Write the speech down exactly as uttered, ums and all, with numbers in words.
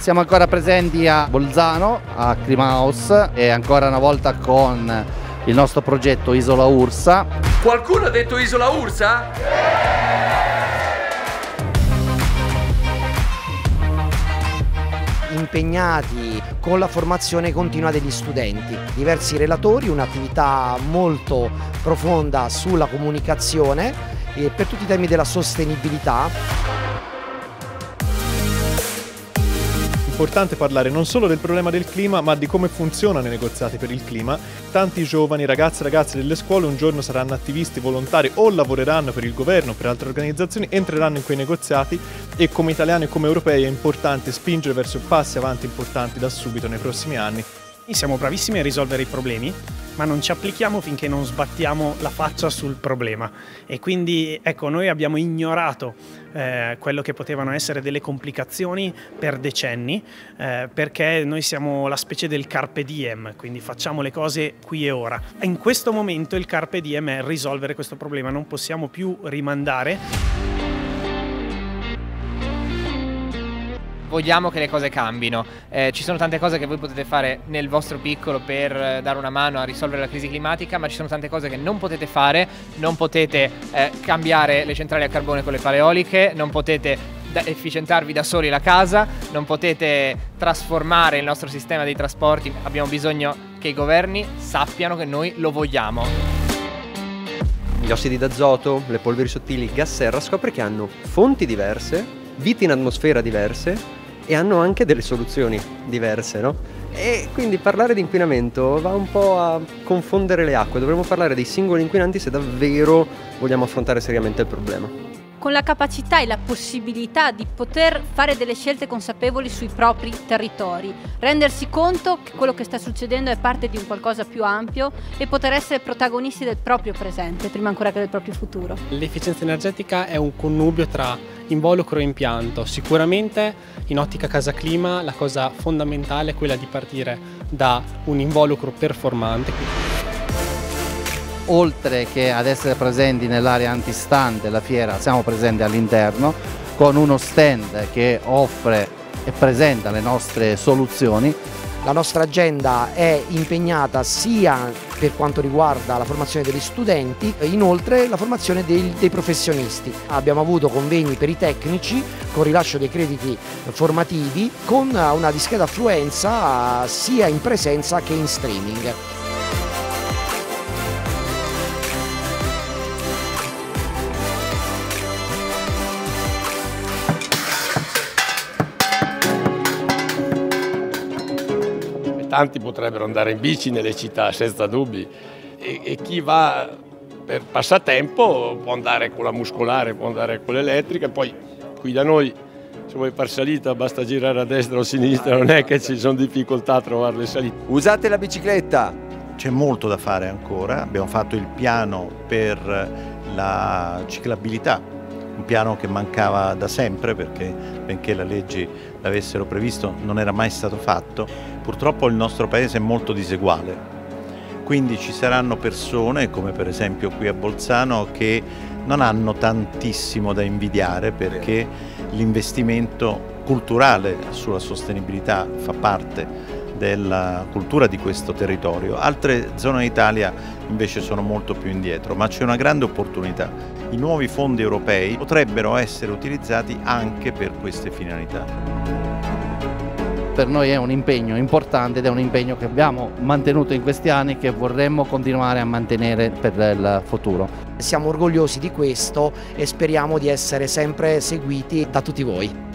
Siamo ancora presenti a Bolzano, a Climahouse, e ancora una volta con il nostro progetto Isola Ursa. Qualcuno ha detto Isola Ursa? Impegnati con la formazione continua degli studenti, diversi relatori, un'attività molto profonda sulla comunicazione e per tutti i temi della sostenibilità. È importante parlare non solo del problema del clima, ma di come funzionano i negoziati per il clima. Tanti giovani, ragazzi e ragazze delle scuole un giorno saranno attivisti volontari o lavoreranno per il governo, per altre organizzazioni, entreranno in quei negoziati e come italiani e come europei è importante spingere verso passi avanti importanti da subito nei prossimi anni. Siamo bravissimi a risolvere i problemi, ma non ci applichiamo finché non sbattiamo la faccia sul problema e quindi ecco, noi abbiamo ignorato eh, quello che potevano essere delle complicazioni per decenni eh, perché noi siamo la specie del carpe diem, quindi facciamo le cose qui e ora. In questo momento il carpe diem è risolvere questo problema, non possiamo più rimandare. Vogliamo che le cose cambino, eh, ci sono tante cose che voi potete fare nel vostro piccolo per eh, dare una mano a risolvere la crisi climatica, ma ci sono tante cose che non potete fare, non potete eh, cambiare le centrali a carbone con le pale eoliche, non potete da efficientarvi da soli la casa, non potete trasformare il nostro sistema dei trasporti, abbiamo bisogno che i governi sappiano che noi lo vogliamo. Gli ossidi d'azoto, le polveri sottili, il gas serra, scopre che hanno fonti diverse, vite in atmosfera diverse, e hanno anche delle soluzioni diverse, no? E quindi parlare di inquinamento va un po' a confondere le acque, dovremmo parlare dei singoli inquinanti se davvero vogliamo affrontare seriamente il problema. Con la capacità e la possibilità di poter fare delle scelte consapevoli sui propri territori, rendersi conto che quello che sta succedendo è parte di un qualcosa più ampio e poter essere protagonisti del proprio presente, prima ancora che del proprio futuro. L'efficienza energetica è un connubio tra involucro e impianto. Sicuramente in ottica casa clima la cosa fondamentale è quella di partire da un involucro performante. Oltre che ad essere presenti nell'area antistante della fiera, siamo presenti all'interno con uno stand che offre e presenta le nostre soluzioni. La nostra agenda è impegnata sia per quanto riguarda la formazione degli studenti, inoltre la formazione dei, dei professionisti. Abbiamo avuto convegni per i tecnici con rilascio dei crediti formativi con una discreta affluenza sia in presenza che in streaming. Tanti potrebbero andare in bici nelle città senza dubbi e, e chi va per passatempo può andare con la muscolare, può andare con l'elettrica, poi qui da noi se vuoi far salita basta girare a destra o a sinistra, non è che ci sono difficoltà a trovare le salite. Usate la bicicletta! C'è molto da fare ancora, abbiamo fatto il piano per la ciclabilità, un piano che mancava da sempre perché benché le leggi l'avessero previsto non era mai stato fatto. Purtroppo il nostro paese è molto diseguale, quindi ci saranno persone come per esempio qui a Bolzano che non hanno tantissimo da invidiare perché l'investimento culturale sulla sostenibilità fa parte della cultura di questo territorio. Altre zone d'Italia invece sono molto più indietro, ma c'è una grande opportunità. I nuovi fondi europei potrebbero essere utilizzati anche per queste finalità. Per noi è un impegno importante ed è un impegno che abbiamo mantenuto in questi anni e che vorremmo continuare a mantenere per il futuro. Siamo orgogliosi di questo e speriamo di essere sempre seguiti da tutti voi.